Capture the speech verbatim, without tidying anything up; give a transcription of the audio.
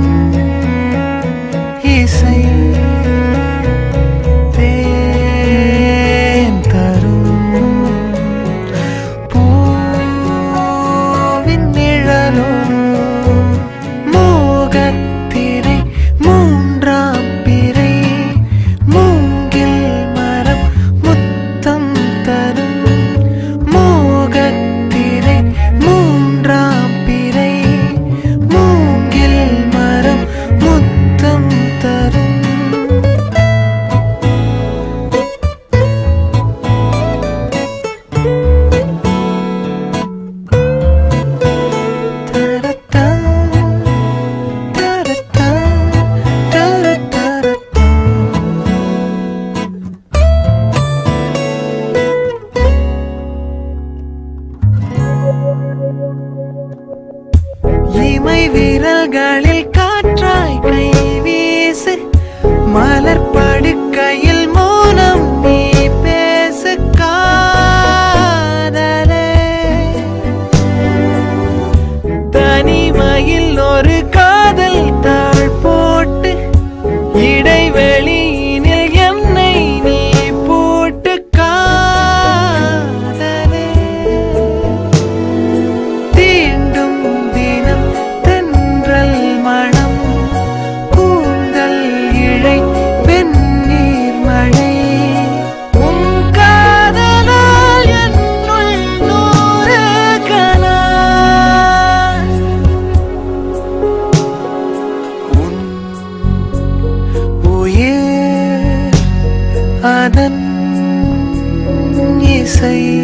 இசை தேன் தரும் பூவின் நிழலோ மோகத்திரை மூன்றாம் பிறை மூங்கில் மரம் முத்தம் தரும் மோகத்திரை மூன்றாம் பிறை மூங்கில் மரம் முத்தம் தரும் இமை விரல்களில் காற்றாய் கை வீசு மலர் படுக்கையில் மௌனம் நீ பேசு காதலே தனிமையில் ஒரு காதல் தாழ் போட்டு இடைவெளியினில் என்னை நீ போட்டு காதலே தீண்டும் தினம் தென்றல் மணம் கூந்தல் இழை வெந்நீர் மழை உன் காதலால் என்னுள் நூறு கனா உன் உயிர் அதன் இசை